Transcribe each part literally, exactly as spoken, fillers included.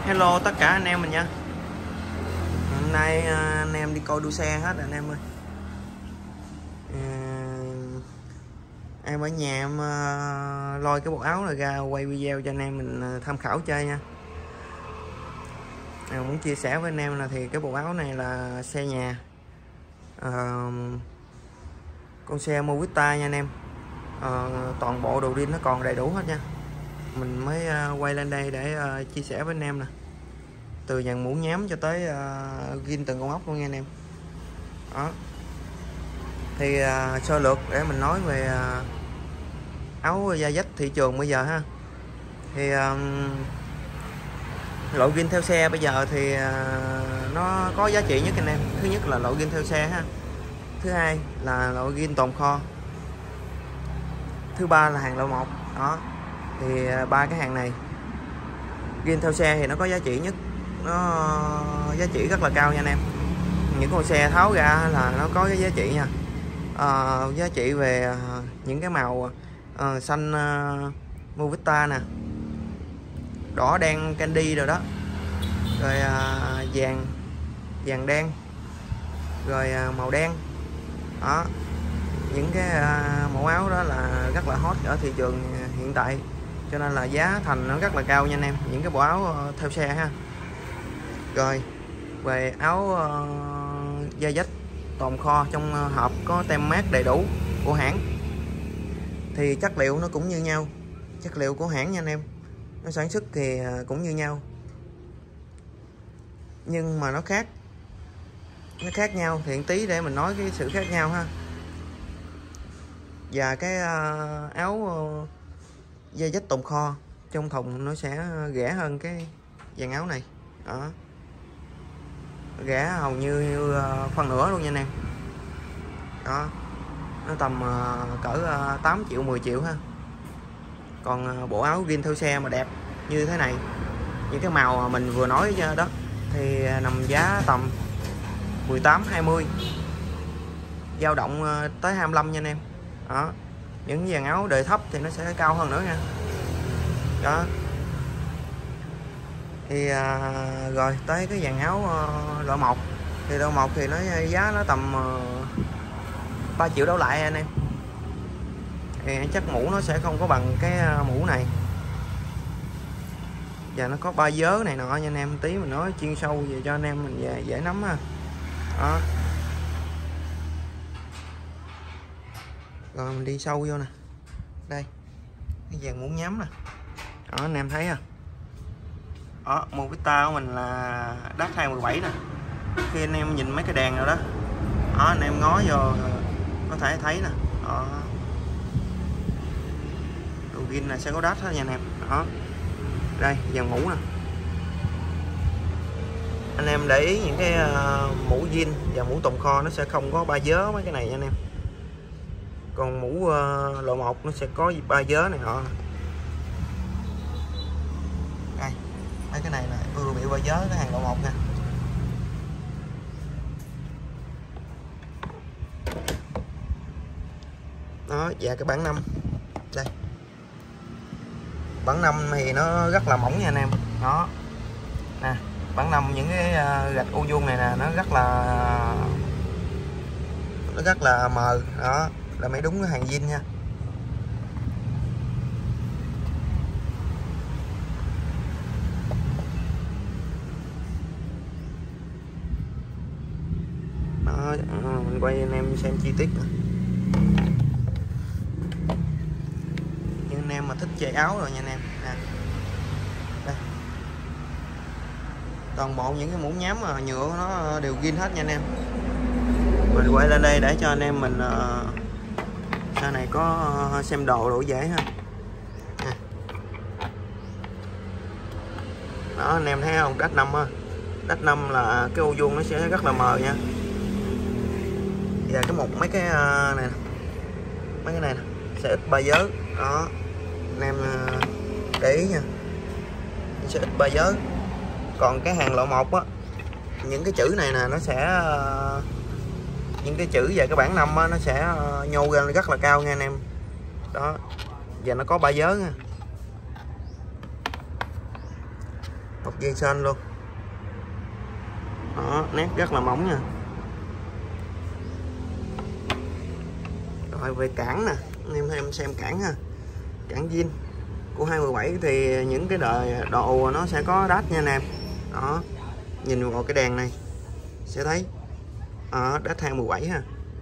Hello tất cả anh em mình nha. Hôm nay anh em đi coi đua xe hết anh em ơi. à, Em ở nhà em uh, lôi cái bộ áo này ra quay video cho anh em mình tham khảo chơi nha. à, Muốn chia sẻ với anh em là thì cái bộ áo này là xe nhà, à, con xe Movista nha anh em. à, Toàn bộ đồ zin nó còn đầy đủ hết nha. Mình mới uh, quay lên đây để uh, chia sẻ với anh em nè, từ dàn mũ nhám cho tới uh, ghim từng con ốc luôn nha anh em. Đó thì uh, sơ lược để mình nói về uh, áo da dách thị trường bây giờ ha. Thì uh, loại ghim theo xe bây giờ thì uh, nó có giá trị nhất anh em. Thứ nhất là loại ghim theo xe ha, thứ hai là loại ghim tồn kho, thứ ba là hàng loại một. Đó thì uh, ba cái hàng này ghim theo xe thì nó có giá trị nhất, nó giá trị rất là cao nha anh em. Những con xe tháo ra là nó có cái giá trị nha. à, giá trị về những cái màu à, xanh uh, Movista nè, đỏ đen candy rồi đó, rồi à, vàng vàng đen, rồi à, màu đen. Đó những cái à, mẫu áo đó là rất là hot ở thị trường hiện tại, cho nên là giá thành nó rất là cao nha anh em, những cái bộ áo theo xe ha. Rồi về áo uh, da dách tồn kho trong hộp có tem mác đầy đủ của hãng, thì chất liệu nó cũng như nhau, chất liệu của hãng nha anh em, nó sản xuất thì cũng như nhau, nhưng mà nó khác nó khác nhau thì tí để mình nói cái sự khác nhau ha. Và cái uh, áo uh, da dách tồn kho trong thùng nó sẽ rẻ hơn cái dàn áo này. Đó, rẻ hầu như, như uh, phân nửa luôn nha anh em. Đó, nó tầm uh, cỡ uh, tám triệu mười triệu ha. Còn uh, bộ áo ghim theo xe mà đẹp như thế này, những cái màu mà mình vừa nói đó, thì uh, nằm giá tầm mười tám hai mươi, dao động uh, tới hai mươi lăm nha anh em. Đó, những dàn áo đời thấp thì nó sẽ cao hơn nữa nha. Đó thì à, rồi tới cái dàn áo uh, loại một, thì loại một thì nó giá nó tầm uh, ba triệu đổ lại anh em. Thì chắc mũ nó sẽ không có bằng cái uh, mũ này, và nó có ba vớ này nọ nha anh em. Tí mình nói chuyên sâu về cho anh em mình về dễ nắm ha. Đó, rồi mình đi sâu vô nè, đây cái dàn mũ nhắm nè. Đó anh em thấy à. Đó, Movista của mình là đắt hai mười bảy nè. Khi anh em nhìn mấy cái đèn rồi đó, đó anh em ngó vô có thể thấy nè. Đó, đồ ghim này sẽ có đắt hết nha anh em. Đó, đây dàn mũ nè. Anh em để ý những cái uh, mũ jean và mũ tồn kho nó sẽ không có ba vớ mấy cái này nha anh em. Còn mũ uh, loại một nó sẽ có ba vớ này họ. Đây, mấy cái này là ưa biểu ba vớ, cái hàng loại một nha. Đó, và cái bản năm đây, bản năm thì nó rất là mỏng nha anh em. Đó nè, bản năm những cái gạch ô vuông này nè, nó rất là nó rất là mờ. Đó là mới đúng cái hàng zin nha. Đó, mình quay anh em xem chi tiết nè. Những anh em mà thích chơi áo rồi nha anh em nè, đây toàn bộ những cái mũ nhám mà nhựa nó đều ghim hết nha anh em. Mình quay lên đây để cho anh em mình uh, sau này có uh, xem đồ đủ dễ ha. Nè. Đó anh em thấy không, đắt năm á, đắt năm là cái ô vuông nó sẽ rất là mờ nha. Và cái một mấy cái uh, này mấy cái này nè, sẽ ít ba vớ. Đó anh em uh, để ý nha, sẽ ít ba vớ. Còn cái hàng loại một á, những cái chữ này nè nó sẽ uh, những cái chữ về cái bản năm á, nó sẽ uh, nhô ra rất là cao nha anh em. Đó, và nó có ba vớ nha. bọc dây sên luôn. Đó, nét rất là mỏng nha. Rồi về cản nè, anh em em xem cản ha. Cản zin của hai mười bảy thì những cái đời đồ nó sẽ có đát nha anh em. Đó, nhìn vào cái đèn này sẽ thấy đó, đát hai mười bảy ha.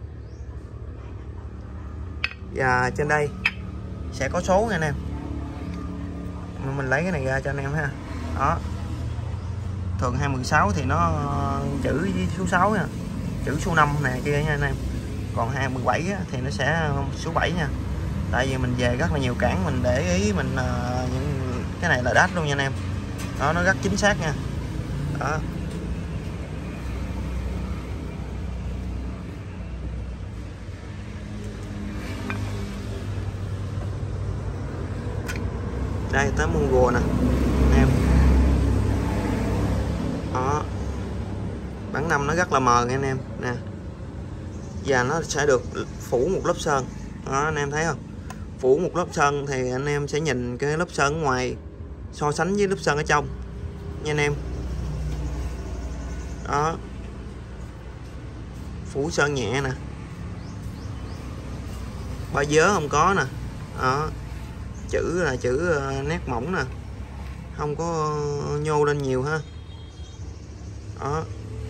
Và trên đây sẽ có số nha anh em. Mình lấy cái này ra cho anh em ha. Đó, thường hai mười sáu thì nó chữ với số sáu nha, chữ số năm này kia nha anh em. Còn hai mười bảy thì nó sẽ số bảy nha. Tại vì mình về rất là nhiều cản, mình để ý mình uh, những cái này là đát luôn nha anh em. Đó, nó rất chính xác nha. Đó, đây tới Mongol nè anh em. Đó, bản năm nó rất là mờ nha anh em nè, và nó sẽ được phủ một lớp sơn. Đó, anh em thấy không, phủ một lớp sơn thì anh em sẽ nhìn cái lớp sơn ở ngoài so sánh với lớp sơn ở trong nha anh em. Đó, phủ sơn nhẹ nè, ba vớ không có nè. Đó, chữ là chữ nét mỏng nè, không có nhô lên nhiều ha. Đó,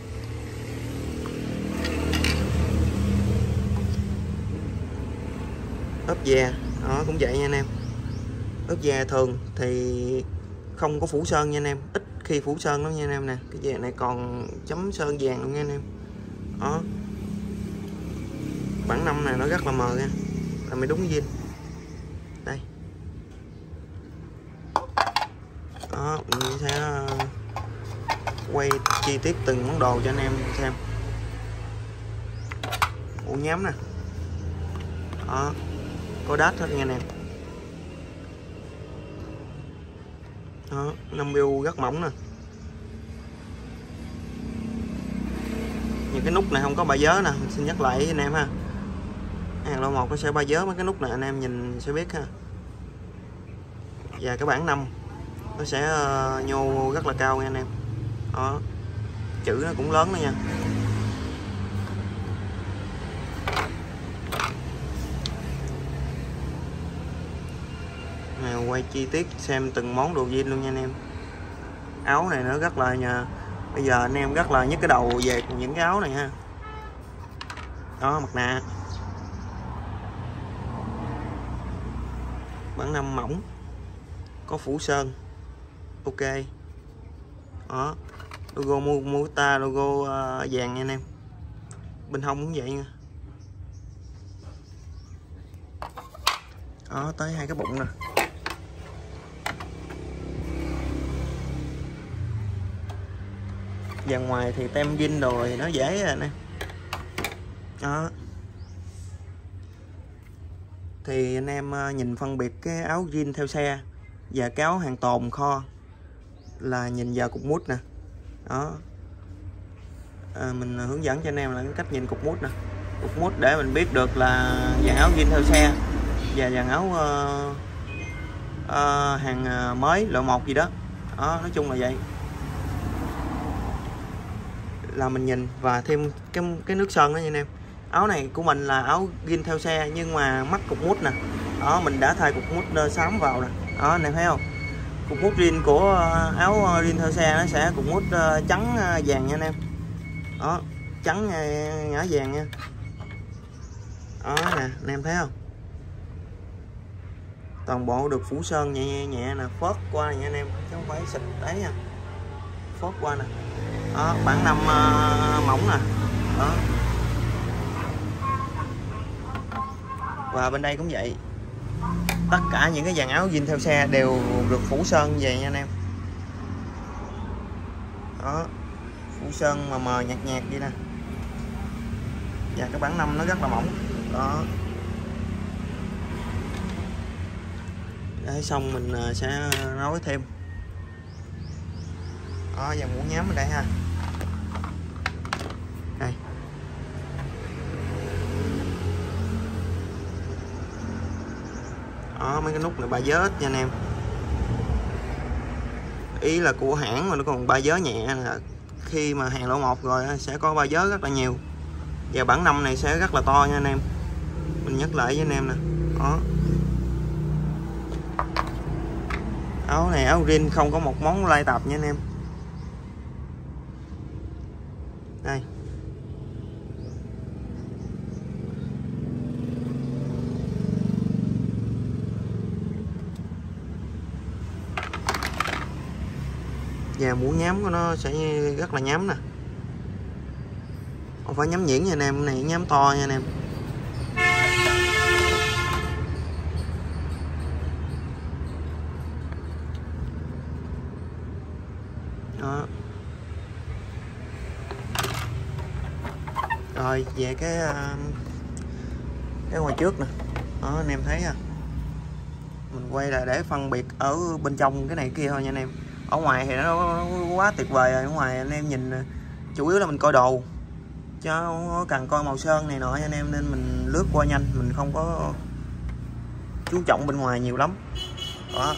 ốp da đó cũng vậy nha anh em. Ốp da thường thì không có phủ sơn nha anh em, ít khi phủ sơn lắm nha anh em nè. Cái da này còn chấm sơn vàng luôn nha anh em. Đó, bản năm này nó rất là mờ nha, là mới đúng zin đây. Đó, mình sẽ quay chi tiết từng món đồ cho anh em xem. Ổ nhám nè, đó, có đát hết nha anh em. Đó, năm biu rất mỏng nè. Những cái nút này không có ba vớ nè, mình xin nhắc lại với anh em ha. Hàng lô một nó sẽ ba vớ mấy cái nút này, anh em nhìn sẽ biết ha. Và cái bản năm nó sẽ nhô rất là cao nha anh em. Đó, chữ nó cũng lớn đó nha. Này, quay chi tiết xem từng món đồ zin luôn nha anh em. Áo này nó rất là nhà, bây giờ anh em rất là nhức cái đầu về những cái áo này ha. Đó, mặt nạ bản năm mỏng, có phủ sơn, ok. Đó, logo Mota, logo uh, vàng nha anh em. Bên hông cũng vậy nha. Đó, tới hai cái bụng nè. Và ngoài thì tem zin rồi nó dễ rồi nè. Đó, thì anh em nhìn phân biệt cái áo zin theo xe và cái áo hàng tồn kho là nhìn vào cục mút nè. Đó, à, mình hướng dẫn cho anh em là cái cách nhìn cục mút nè. Cục mút để mình biết được là dàn áo zin theo xe và dàn áo uh, uh, hàng mới loại một gì đó. Đó, nói chung là vậy, là mình nhìn. Và thêm cái cái nước sơn đó nha anh em. Áo này của mình là áo zin theo xe nhưng mà mắc cục mút nè. Đó, mình đã thay cục mút xám vào nè. Đó, anh em thấy không, cục mút zin của áo zin theo xe nó sẽ cục mút trắng vàng nha anh em. Đó, trắng ngã vàng nha. Đó nè, anh em thấy không, toàn bộ được phủ sơn nhẹ nhẹ, nhẹ nè, phớt qua nha anh em, chứ không phải xịt đấy nha, phớt qua nè. Đó, bản năm uh, mỏng nè. Đó, và bên đây cũng vậy, tất cả những cái dàn áo zin theo xe đều được phủ sơn về nha anh em. Đó, phủ sơn mà mờ nhạt nhạt vậy nè, và cái bản năm nó rất là mỏng. Đó, để xong mình sẽ nói thêm. Đó, và mũ nhám ở đây ha. Đây, đó, mấy cái nút này ba vớ nha anh em. ý là của hãng mà nó còn ba vớ nhẹ, là khi mà hàng lỗ một rồi sẽ có ba vớ rất là nhiều. Và bản năm này sẽ rất là to nha anh em, mình nhắc lại với anh em nè. Đó, áo này áo rin không có một món lai tạp nha anh em. Đây, và mũ nhám của nó sẽ rất là nhám nè, không phải nhám nhuyễn nha anh em, cái này nhám to nha anh em. Đó. Rồi về cái cái ngoài trước nè, đó anh em thấy ha, mình quay là để phân biệt ở bên trong cái này kia thôi nha anh em. Ở ngoài thì nó, nó quá tuyệt vời rồi, ở ngoài anh em nhìn chủ yếu là mình coi đồ chứ không có cần coi màu sơn này nọ nha anh em, nên mình lướt qua nhanh, mình không có chú trọng bên ngoài nhiều lắm. Đó,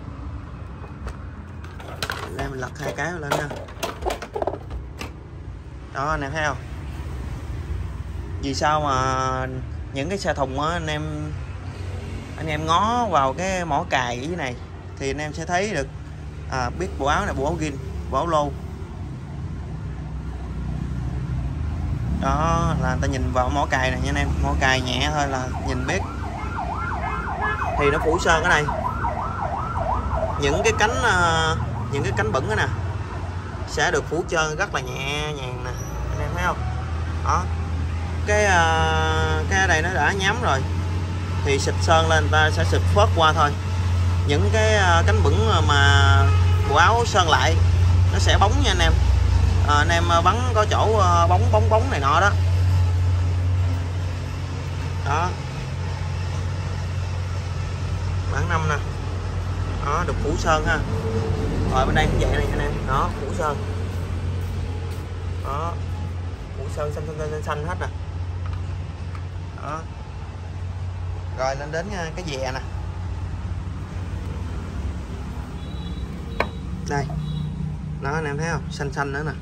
đây mình lật hai cái lên nha. Đó anh em thấy không, vì sao mà những cái xe thùng á anh em anh em ngó vào cái mỏ cài ở dưới này thì anh em sẽ thấy được à, biết bộ áo này bộ áo gin, bộ áo lô. Đó là người ta nhìn vào mỏ cài này nha anh em, mỏ cài nhẹ thôi là nhìn biết. Thì nó phủ sơn ở đây, những cái cánh những cái cánh bẩn đó nè sẽ được phủ trơn rất là nhẹ nhàng nè, anh em thấy không. Đó, cái cái ở đây nó đã nhám rồi thì xịt sơn lên, người ta sẽ xịt phớt qua thôi. Những cái cánh bẩn mà bộ áo sơn lại nó sẽ bóng nha anh em. À, anh em bắn có chỗ bóng bóng bóng này nọ đó. Đó, bản năm nè, đó được phủ sơn ha. Rồi bên đây cũng vậy này anh em, đó phủ sơn, đó phủ sơn xanh xanh xanh, xanh hết nè. Đó, rồi lên đến cái dè nè, đây đó anh em thấy không, xanh xanh nữa nè.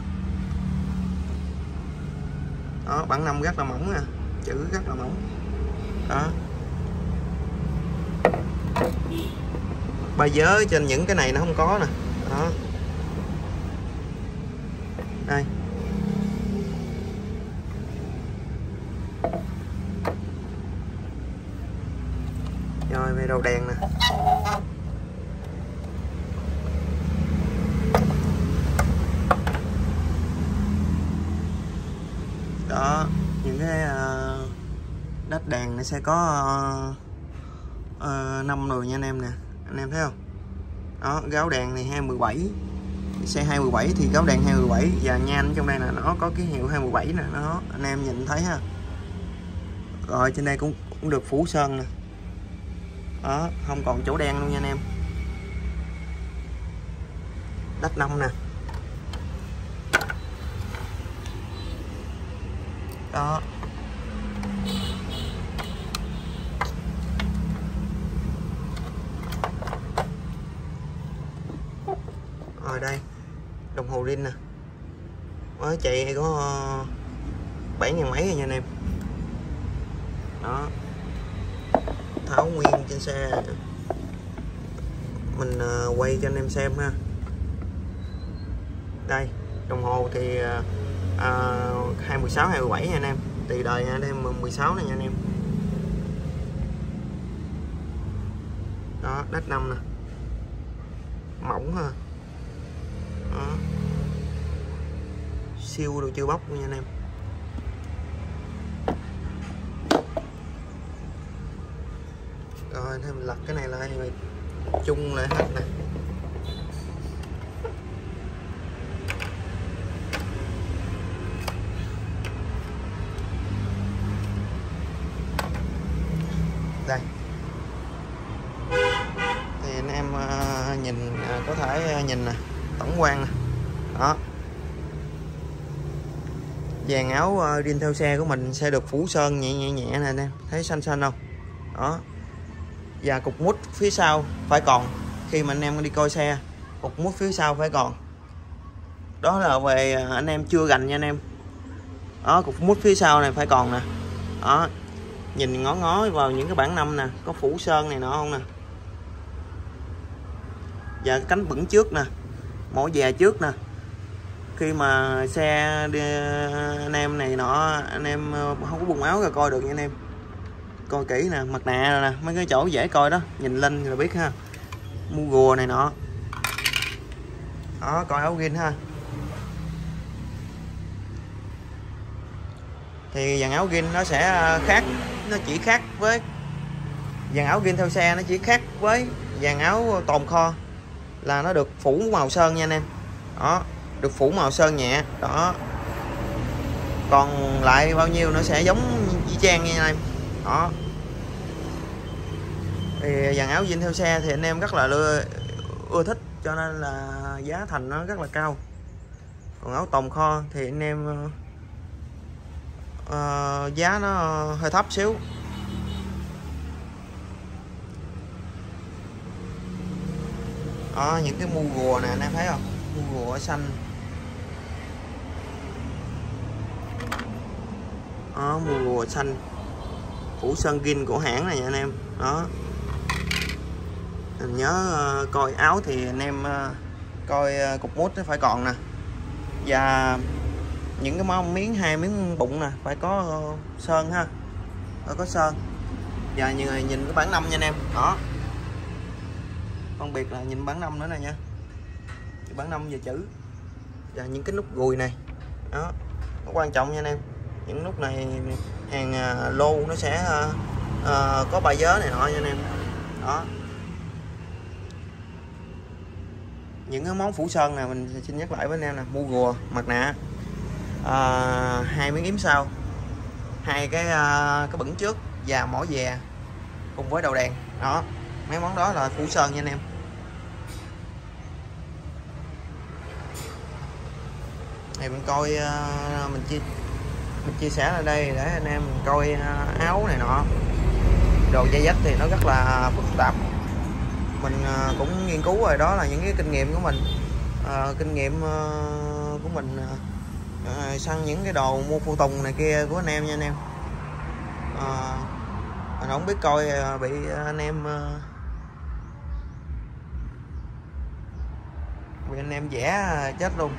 Đó, bản năm rất là mỏng nè, chữ rất là mỏng. Đó, ba vớ trên những cái này nó không có nè. Đó, đây rồi về đầu đèn nè. Đó, những cái uh, đắt đèn nó sẽ có uh, uh, năm rồi nha anh em nè, anh em thấy không. Đó, gáo đèn này hai một bảy, xe hai một bảy thì gáo đèn hai một bảy, và nhan trong đây là nó có ký hiệu hai một bảy nè, nó anh em nhìn thấy ha. Rồi trên đây cũng, cũng được phủ sơn nè. Đó, không còn chỗ đen luôn nha anh em. Đắt năm nè. Đó, rồi đây đồng hồ rin nè, mới chạy có bảy ngàn mấy rồi nha anh em. Đó, tháo nguyên trên xe mình quay cho anh em xem ha. Đây đồng hồ thì à, hai mười sáu hai mười bảy nha anh em, tùy đời nha anh em, mười sáu này nha anh em. Đó, đắt năm nè, mỏng ha. Đó, siêu đồ chưa bóc nha anh em. Rồi thêm mình lật cái này lại rồi chung lại hết nè. Đây thì anh em uh, nhìn uh, có thể uh, nhìn nè, tổng quan nè. Đó, dàn áo uh, riêng theo xe của mình sẽ được phủ sơn nhẹ nhẹ nhẹ nè anh em, thấy xanh xanh không. Đó, và cục mút phía sau phải còn, khi mà anh em đi coi xe cục mút phía sau phải còn. Đó là về anh em chưa gành nha anh em. Đó, cục mút phía sau này phải còn nè. Đó, nhìn ngó ngó vào những cái bảng năm nè, có phủ sơn này nọ không nè. Và cánh bửng trước nè, mỏ dè trước nè. Khi mà xe đi, anh em này nọ, anh em không có bung áo ra coi được nha anh em. Coi kỹ nè, mặt nạ rồi nè, mấy cái chỗ dễ coi đó, nhìn lên là biết ha. Mua gùa này nọ. Đó, coi áo gin ha. Thì dàn áo gin nó sẽ khác, nó chỉ khác với dàn áo gin theo xe, nó chỉ khác với dàn áo tồn kho là nó được phủ màu sơn nha anh em. Đó, được phủ màu sơn nhẹ. Đó, còn lại bao nhiêu nó sẽ giống y chang nha anh em. Đó, thì dàn áo zin theo xe thì anh em rất là ưa, ưa thích, cho nên là giá thành nó rất là cao. Còn áo tồn kho thì anh em uh, giá nó hơi thấp xíu. Đó, những cái mu rùa nè anh em thấy không, mu rùa xanh. Đó, mu rùa xanh phủ sơn gin của hãng này nha anh em. Đó, mình nhớ uh, coi áo thì anh em uh, coi uh, cục mút nó phải còn nè, và những cái món miếng hai miếng bụng nè phải có uh, sơn ha, phải có sơn. Và nhìn, nhìn cái bảng năm nha anh em. Đó, phân biệt là nhìn bảng năm nữa nè nha, bảng năm về chữ và những cái nút gùi này. Đó, nó quan trọng nha anh em. Những nút này hàng uh, lô nó sẽ uh, uh, có bài vớ này nọ nha anh em. Đó, những cái món phủ sơn này mình xin nhắc lại với anh em nè: mu rùa, mặt nạ, à, hai miếng yếm sau, hai cái uh, cái bửng trước và mỏ dè cùng với đầu đèn. Đó, mấy món đó là phủ sơn nha anh em. Thì mình coi uh, mình chia mình chia sẻ ở đây để anh em mình coi uh, áo này nọ, đồ da dách thì nó rất là phức tạp. Mình uh, cũng nghiên cứu rồi, đó là những cái kinh nghiệm của mình, uh, kinh nghiệm uh, của mình uh, săn những cái đồ mua phụ tùng này kia của anh em nha anh em. Uh, mình không biết coi uh, bị anh em uh, bị anh em vẽ uh, chết luôn.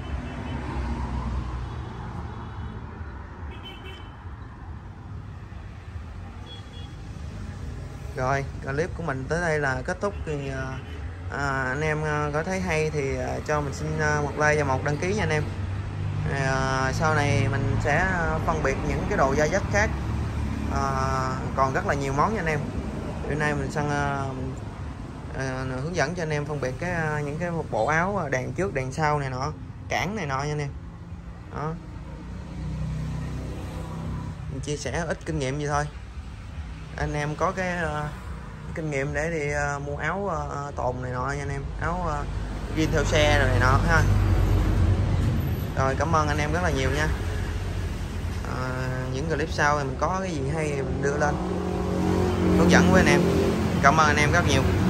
Rồi, clip của mình tới đây là kết thúc. Thì à, anh em có thấy hay thì à, cho mình xin một like và một đăng ký nha anh em. À, sau này mình sẽ phân biệt những cái đồ da dách khác, à, còn rất là nhiều món nha anh em. Hôm nay mình săn à, mình, à, hướng dẫn cho anh em phân biệt cái những cái bộ áo đèn trước đèn sau này nọ, cản này nọ nha anh em. Đó, mình chia sẻ ít kinh nghiệm vậy thôi. Anh em có cái uh, kinh nghiệm để đi uh, mua áo uh, tồn này nọ nha anh em, áo uh, zin theo xe rồi này nọ ha. Rồi, cảm ơn anh em rất là nhiều nha. Uh, những clip sau thì mình có cái gì hay mình đưa lên hướng dẫn với anh em. Cảm ơn anh em rất nhiều.